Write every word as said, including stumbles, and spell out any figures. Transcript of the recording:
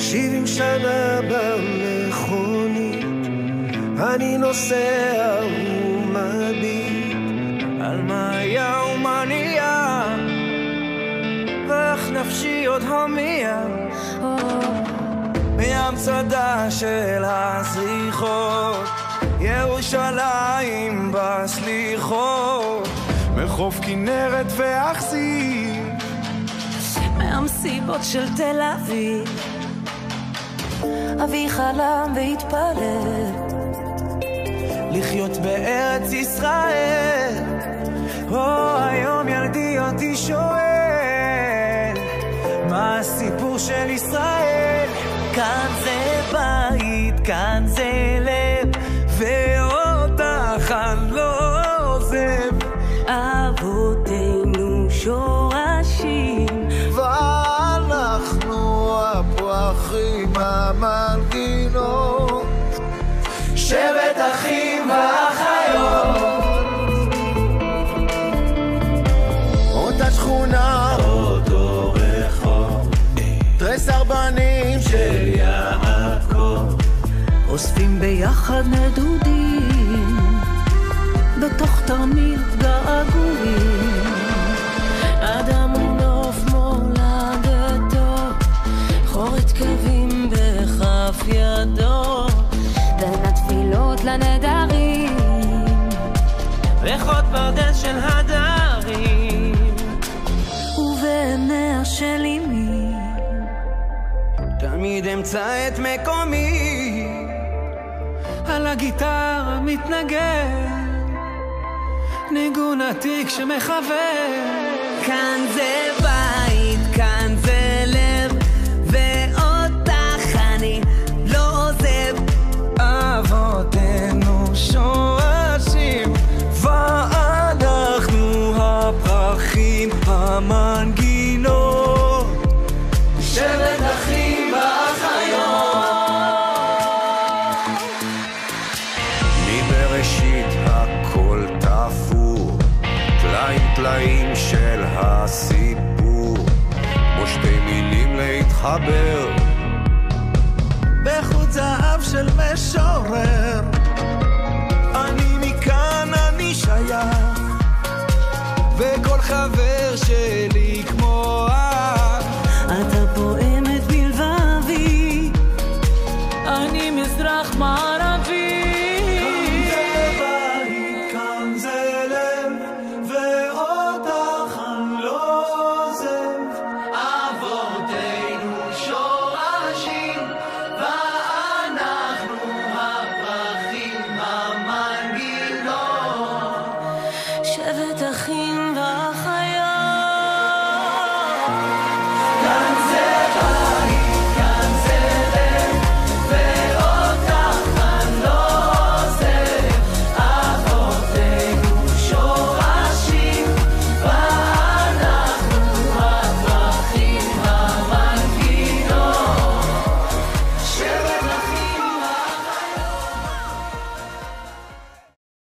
שבעים שנה במכונית אני נוסע ומביט על מה היה ומה נהיה ואיך נפשי עוד הומייה מהמצדה של הזריחות ירושלים בסליחות מחוף כנרת ואכסי מהמסיבות של תל אביב אבי חלם והתפלל לחיות בארץ ישראל או היום ילדי אותי שואל מה הסיפור של ישראל כאן זה בית, כאן זה לב ואותך אני לא עוזב אבותינו שורשים ואנחנו הפרחים המנגינות שבט אחים ואחיות אותה שכונה אותו רחוב תרס ארבנים של יעקב אוספים ביחד נדודים בתוך תרמיל געגועים אדם ונוף מולדתו חורת קווים בכף ידו בין התפילות לנדרים ריחות פרדס של הדרים ובעיניה של אמי תמיד אמצא את מקומי על הגיטרה מתנגן ניגון עתיק שמחבר כאן זה בית, כאן זה לב ואותך אני לא עוזב אבותינו שורשים ואנחנו הפרחים המנגינות שבט אחים ואחיות מבראשית הכל תפור טלאים טלאים של הסיפור כמו שתי מילים להתחבר בחוט זהב של משורר